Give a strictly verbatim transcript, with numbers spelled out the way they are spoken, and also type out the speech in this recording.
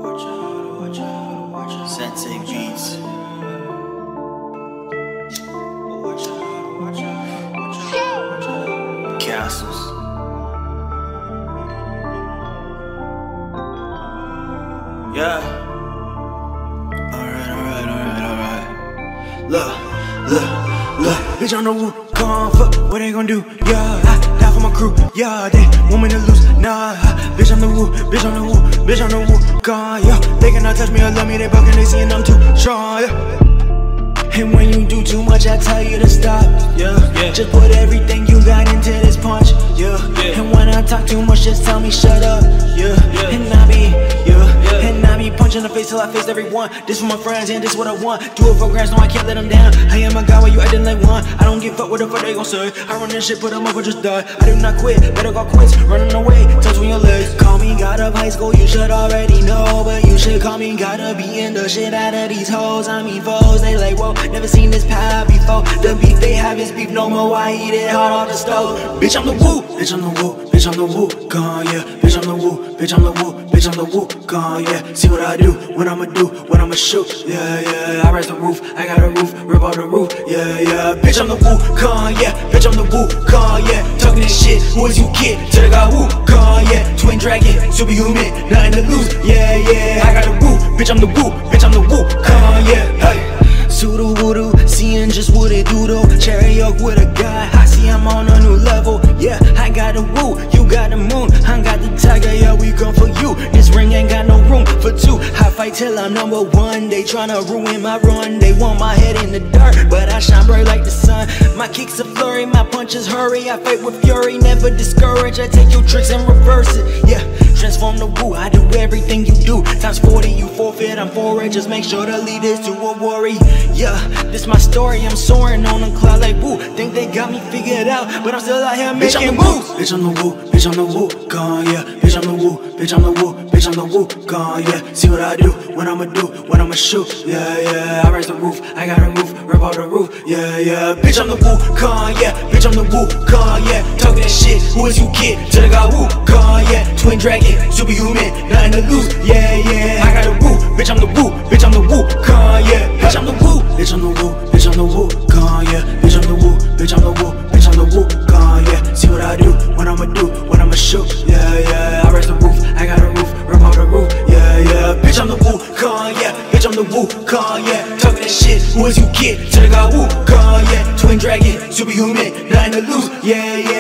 Sensei beats. Kastles. Yeah. Alright, alright, alright, alright. Look, look, look. Bitch, I'm the WUKONG. Fuck, what they gon' do? Yeah, I die for my crew. Yeah, they want me to lose. Nah, bitch, I'm the Wu. Bitch, I'm the Wu. Bitch, I'm the WUKONG. Yeah, they cannot touch me or love me. They buggin', they seein' I'm too strong. Yeah. And when you do too much, I tell you to stop. Yeah, yeah. Just put everything you got into this punch. Yeah, yeah. And when I talk too much, just tell me shut up. Yeah, yeah. And I be, yeah, yeah. And I be punching the face till I face everyone. This for my friends and this what I want. Do it for grants, no I can't let them down. I am a guy where you acting like one. I don't give fuck what the fuck they gon' say. I run this shit, put them up or just die. I do not quit, better go quits. Running away, touch on your legs. Call me God of high school, you should already know. But you should call me gotta be in the shit out of these hoes. I mean foes, they like whoa. Never seen this power before. The beef they have is beef no more. I eat it hot off the stove. Bitch, I'm the Wu. Bitch, I'm the Wu. Bitch, I'm the WUKONG. Yeah. Bitch, I'm the Wu. Bitch, I'm the Wu. Bitch, I'm the WUKONG. Yeah. See what I do, what I'ma do, what I'ma shoot. Yeah, yeah. I raise the roof. I got a roof. Rip out the roof. Yeah, yeah. Bitch, I'm the WUKONG. Yeah. Bitch, I'm the WUKONG. Yeah. Talking this shit. Who is you kid? To the guy WUKONG. Yeah. Twin dragon. Superhuman. Nothing to lose. Yeah, yeah. I got a Wu. Bitch, I'm the Wu. Bitch, I'm the WUKONG. Yeah. Hey. Sudo voodoo, seeing just what it do though. Cherry up with a guy, I see I'm on a new level. Yeah, I got the woo, you got the moon, I got the tiger, yeah we come for you. This ring ain't got no room for two. I fight till I'm number one, they tryna ruin my run. They want my head in the dirt, but I shine bright like the sun. My kicks are flurry, my punches hurry. I fight with fury, never discourage. I take your tricks and reverse it, yeah. Transform the woo, I do everything you do. Times forty, you forfeit, I'm for it. Just make sure to lead this to a worry. Yeah, this my story, I'm soaring on a cloud like woo. Think they got me figured out, but I'm still out here making moves. Bitch, I'm the Wu, bitch, I'm the WUKONG, yeah. Bitch, I'm the Wu, bitch, I'm the Wu, bitch, I'm the WUKONG, yeah. See what I do, what I'ma do, what I'ma shoot. Yeah, yeah, I raise the roof, I got a roof, rip out the roof. Yeah, yeah, bitch, I'm the WUKONG, yeah. Bitch, I'm the WUKONG, yeah. Talking that shit, who is you kid? To the guy WUKONG, yeah. Twin dragon, superhuman, nothing to lose. Yeah, yeah, I got a Wu, bitch, I'm the Wu, bitch, I'm the WUKONG, yeah. Bitch, I'm the Wu, bitch, I'm the Wu, bitch, I'm the WUKONG, yeah. Bitch, I'm the Wu, bitch, I'm the Wu, bitch, I'm the WUKONG, yeah. See what I do, what I'ma do, what I'ma shoot. Yeah, yeah, I raise the roof, I got a roof, rip out the roof. Yeah, yeah, bitch, I'm the WUKONG, yeah. Bitch, I'm the WUKONG, yeah. Talking that shit, who is you kid? To the guy WUKONG, yeah. Twin dragon, superhuman, nothing to lose. Yeah, yeah.